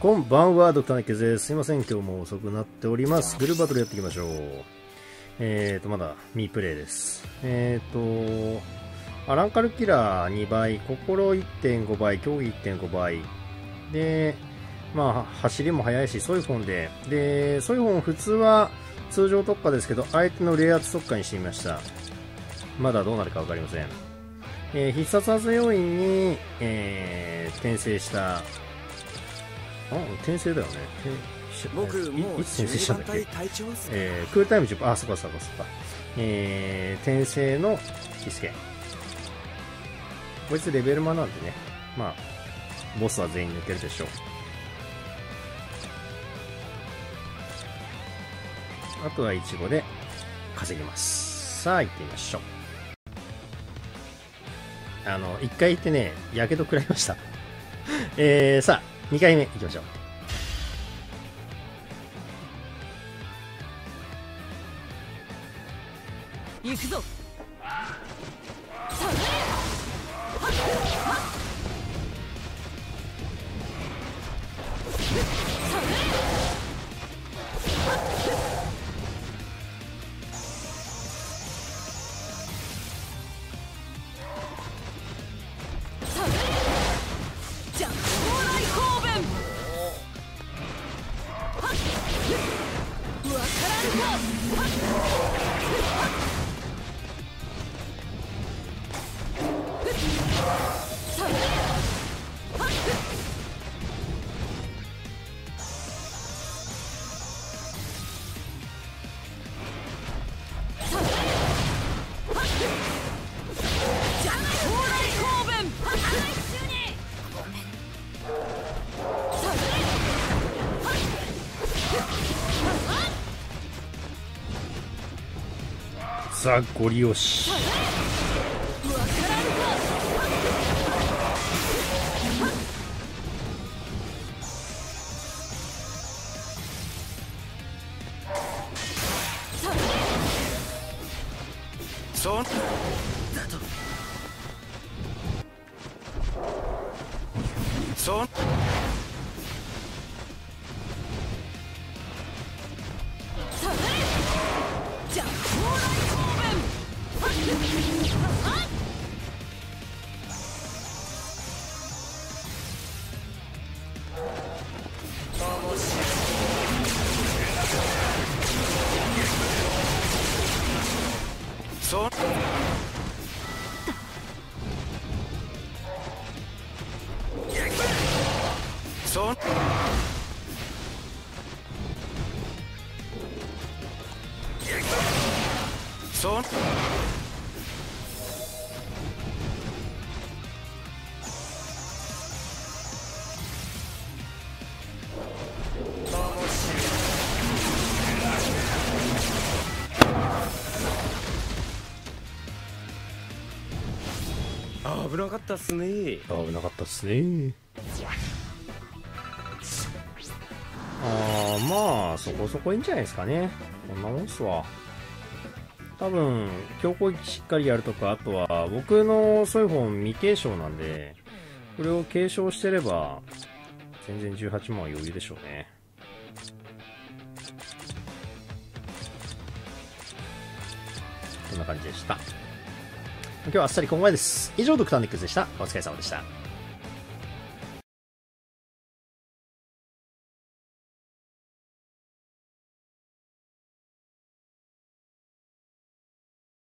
こんばんは、ドクターネッケです。すいません、今日も遅くなっております。グループバトルやっていきましょう。まだミープレイです。アランカルキラー2倍、心 1.5 倍、競技 1.5 倍。で、まあ、走りも速いし、ソイフォンで、ソイフォン普通は通常特化ですけど、相手の冷圧特化にしてみました。まだどうなるかわかりません。必殺技要員に、転生した、転生だよね。 僕もういつ転生したんだっけ。 隊長っすクールタイム10、そっか。転生のキスケ。こいつレベルマなんでね。まあ、ボスは全員抜けるでしょう。あとはイチゴで稼ぎます。さあ、行ってみましょう。一回行ってね、やけど食らいました。さあ、2回目行きましょう。 行くぞ。 さあ、ゴリ押し。 そうだとそうそうそうそう危なかったっすね。 危なかったっすね。まあそこそこいいんじゃないですかね。こんなもんっすわ。多分強攻撃しっかりやるとか、あとは僕のそういう本未継承なんで、これを継承してれば全然18万は余裕でしょうね。こんな感じでした。今日はあっさりここまでです。以上、ドクターネックスでした。お疲れ様でした。